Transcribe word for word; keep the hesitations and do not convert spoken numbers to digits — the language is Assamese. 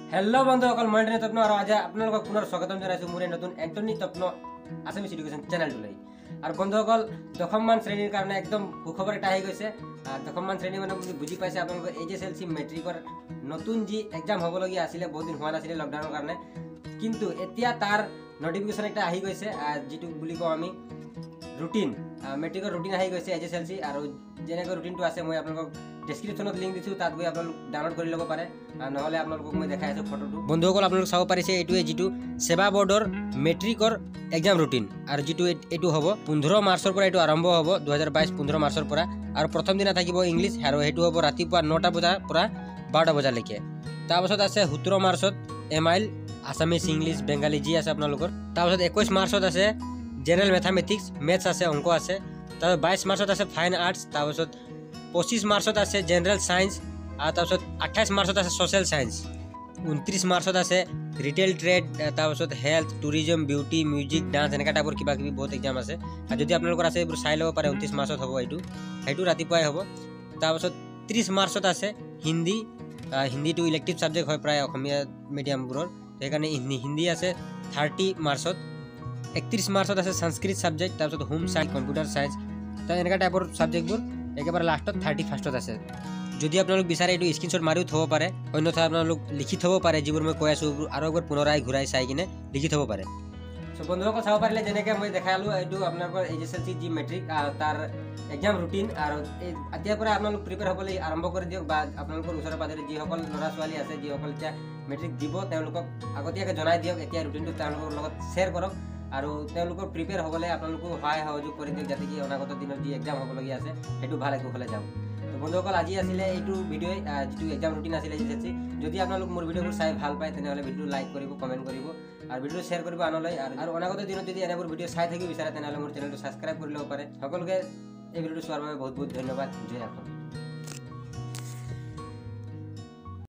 हेलो बंधुসকল মই এণ্টনি তপ্ন আৰু আজি আপোনালোকক পুনৰ স্বাগতম জনাইছো মোৰ নতুন এণ্টনি তপ্ন আছামিজ এডুকেশ্যন চেনেলটোলৈ। আৰু বন্ধুসকল দশমমান শ্ৰেণীৰ কাৰণে একদম সুখবৰ এটা আহি গৈছে। দশমমান শ্ৰেণী মানে বুজি পাইছে আপোনালোকৰ এইচ এছ এল চি মেট্ৰিকৰ নতুন যি এক্সাম হ'বলগীয়া আছিলে বহুত দিন হোৱা নাছিলে লকডাউনৰ কাৰণে, কিন্তু এতিয়া তাৰ নটিফিকেশ্যন এটা আহি গৈছে যিটো বুলি কওঁ আমি ৰুটিন, মেট্ৰিকৰ ৰুটিন আহি গৈছে এইচ এছ এল চি। আৰু যেনেকৈ ৰুটিনটো আছে মই আপোনালোকক ডেছক্ৰিপশ্যনত লিংক দিছোঁ, তাত গৈ আপোনালোক ডাউনলোড কৰি ল'ব পাৰে, নহ'লে আপোনালোকক মই দেখাই আছোঁ ফটোটো। বন্ধুসকল আপোনালোক চাব পাৰিছে এইটোৱে যিটো সেৱা বোৰ্ডৰ মেট্ৰিকৰ এক্সাম ৰুটিন, আৰু যিটো এইটো হ'ব পোন্ধৰ মাৰ্চৰ পৰা এইটো আৰম্ভ হ'ব দুহেজাৰ বাইছ পোন্ধৰ মাৰ্চৰ পৰা। আৰু প্ৰথম দিনা থাকিব ইংলিছ, আৰু সেইটো হ'ব ৰাতিপুৱা নটা বজাৰ পৰা বাৰটা বজালৈকে। তাৰপাছত আছে সোতৰ মাৰ্চত এম আইল আছামিজ ইংলিছ বেংগালী যি আছে আপোনালোকৰ। তাৰপাছত একৈছ মাৰ্চত আছে জেনেৰেল মেথামেটিক্স মেথছ আছে অংক আছে। তাৰপিছত বাইছ মাৰ্চত আছে ফাইন আৰ্টছ। তাৰপিছত পঁচিছ মাৰ্চত আছে জেনেৰেল ছায়েন্স, আৰু তাৰপিছত আঠাইছ মাৰ্চত আছে ছ'চিয়েল ছায়েন্স। ঊনত্ৰিছ মাৰ্চত আছে ৰিটেইল ট্ৰেড, তাৰপিছত health tourism beauty music dance এনেকুৱা টাইপৰ কিবা কিবি বহুত এক্সাম আছে। আৰু যদি আপোনালোকৰ আছে এইবোৰ চাই ল'ব পাৰে। ঊনত্ৰিছ মাৰ্চত হ'ব এইটো সেইটো ৰাতিপুৱাই হ'ব। তাৰপাছত ত্ৰিছ মাৰ্চত আছে হিন্দী, হিন্দীটো ইলেক্টিভ ছাবজেক্ট হয় প্ৰায় অসমীয়া মিডিয়ামবোৰৰ, সেইকাৰণে হিন্দী আছে থাৰ্টি মাৰ্চত। একত্ৰিছ মাৰ্চত আছে সংস্কৃত ছাবজেক্ট, তাৰপিছত হোম ছায়েন্স কম্পিউটাৰ ছায়েন্স তো এনেকুৱা টাইপৰ ছাবজেক্টবোৰ একেবাৰে লাষ্টত থাৰ্টি ফাৰ্ষ্টত আছে। যদি আপোনালোক বিচাৰে এইটো স্ক্ৰীনশ্বট মাৰিও থ'ব পাৰে, অন্যথা আপোনালোক লিখি থ'ব পাৰে যিবোৰ মই কৈ আছোঁ আৰু একবাৰ পুনৰাই ঘূৰাই চাই কিনে লিখি থ'ব পাৰে। চ' বন্ধুসকল চাব পাৰিলে যেনেকৈ মই দেখালোঁ এইটো আপোনালোকৰ এইচ এছ এল চি যি মেট্ৰিক তাৰ এক্সাম ৰুটিন। আৰু এই এতিয়াৰ পৰা আপোনালোক প্ৰিপেয়াৰ হ'বলৈ আৰম্ভ কৰি দিয়ক, বা আপোনালোকৰ ওচৰে পাঁজৰে যিসকল ল'ৰা ছোৱালী আছে যিসকল এতিয়া মেট্ৰিক দিব তেওঁলোকক আগতীয়াকৈ জনাই দিয়ক, এতিয়া ৰুটিনটো তেওঁলোকৰ লগত শ্বেয়াৰ কৰক, আৰু তেওঁলোকৰ প্ৰিপেয়াৰ হ'বলৈ আপোনালোকো সহায় সহযোগ কৰি দিয়ক, যাতে কি অনাগত দিনত যি এক্সাম হ'বলগীয়া আছে সেইটো ভাল একোফালে যাওক। তো বন্ধুসকল আজি আছিলে এইটো ভিডিঅ' যিটো এক্সাম ৰুটিন আছিলে এইচ এছ এল চি। যদি আপোনালোক মোৰ ভিডিঅ'বোৰ চাই ভাল পায় তেনেহ'লে ভিডিঅ'টো লাইক কৰিব, কমেণ্ট কৰিব, আৰু ভিডিঅ'টো শ্বেয়াৰ কৰিব আনলৈ। আৰু অনাগত দিনত যদি এনেবোৰ ভিডিঅ' চাই থাকিব বিচাৰে তেনেহ'লে মোৰ চেনেলটো ছাবস্ক্ৰাইব কৰি ল'ব পাৰে। সকলোকে এই ভিডিঅ'টো চোৱাৰ বাবে বহুত বহুত ধন্যবাদ। জয় অসম।